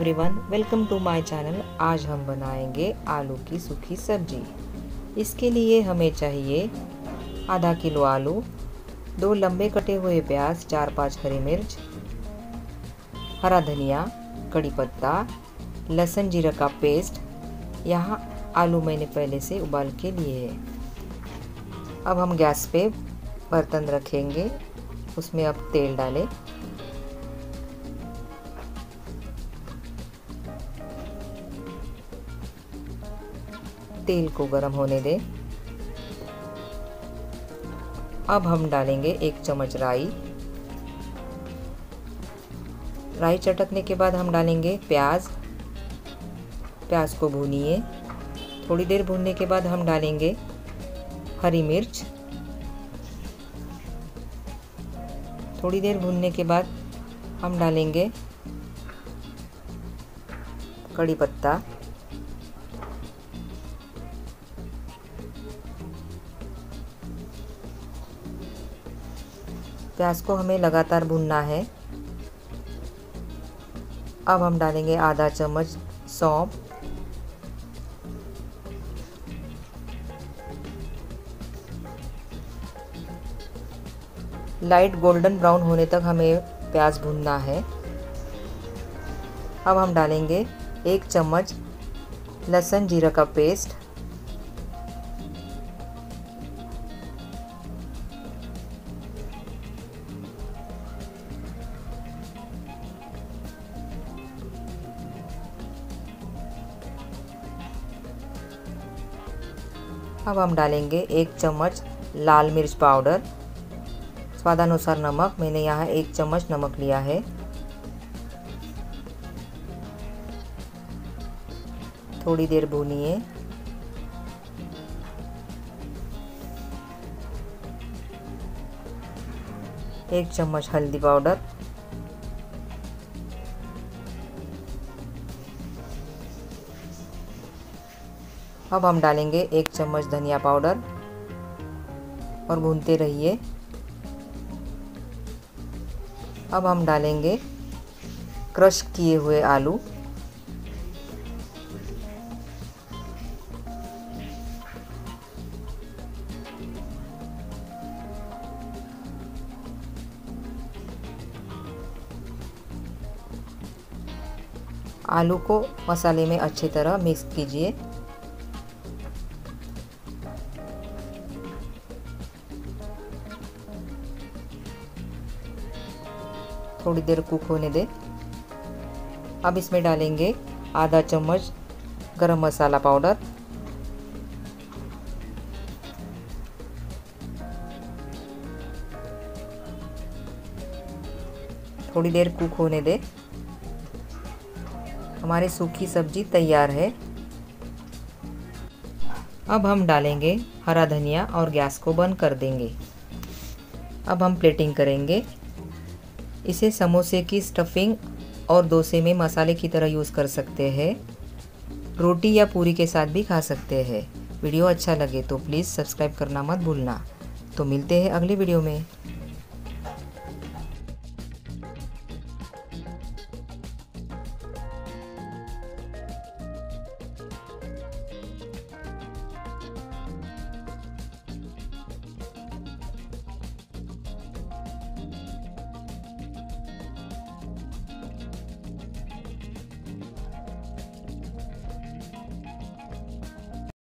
Everyone, welcome to my channel. आज हम बनाएंगे आलू की सूखी सब्जी। इसके लिए हमें चाहिए आधा किलो आलू, 2 लंबे कटे हुए प्याज, 4-5 हरी मिर्च, हरा धनिया, कड़ी पत्ता, लहसुन जीरा का पेस्ट। यहाँ आलू मैंने पहले से उबाल के लिए है। अब हम गैस पे बर्तन रखेंगे, उसमें अब तेल डालें। तेल को गरम होने दें। अब हम डालेंगे 1 चम्मच राई। राई चटकने के बाद हम डालेंगे प्याज। प्याज को भूनिए। थोड़ी देर भूनने के बाद हम डालेंगे हरी मिर्च। थोड़ी देर भूनने के बाद हम डालेंगे कड़ी पत्ता। प्याज को हमें लगातार भूनना है। अब हम डालेंगे आधा चम्मच सौंफ, लाइट गोल्डन ब्राउन होने तक हमें प्याज भूनना है। अब हम डालेंगे 1 चम्मच लहसुन जीरा का पेस्ट, अब हम डालेंगे 1 चम्मच लाल मिर्च पाउडर, स्वादानुसार नमक। मैंने यहाँ 1 चम्मच नमक लिया है। थोड़ी देर भूनिए। एक चम्मच हल्दी पाउडर, अब हम डालेंगे 1 चम्मच धनिया पाउडर और भूनते रहिए। अब हम डालेंगे क्रश किए हुए आलू। आलू को मसाले में अच्छी तरह मिक्स कीजिए। थोड़ी देर कुक होने दें। अब इसमें डालेंगे आधा चम्मच गरम मसाला पाउडर, थोड़ी देर कुक होने दें। हमारी सूखी सब्जी तैयार है। अब हम डालेंगे हरा धनिया और गैस को बंद कर देंगे। अब हम प्लेटिंग करेंगे। इसे समोसे की स्टफिंग और डोसे में मसाले की तरह यूज़ कर सकते हैं। रोटी या पूरी के साथ भी खा सकते हैं। वीडियो अच्छा लगे तो प्लीज़ सब्सक्राइब करना मत भूलना। तो मिलते हैं अगले वीडियो में।